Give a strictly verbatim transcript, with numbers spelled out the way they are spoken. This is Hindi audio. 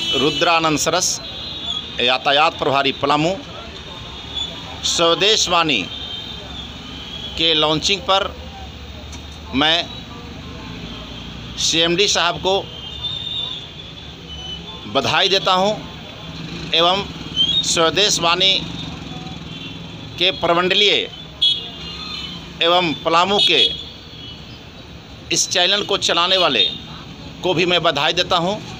रुद्रानंद सरस, यातायात प्रभारी पलामू, स्वदेश वाणी के लॉन्चिंग पर मैं सीएमडी साहब को बधाई देता हूं एवं स्वदेश वाणी के प्रमंडलीय एवं पलामू के इस चैनल को चलाने वाले को भी मैं बधाई देता हूं।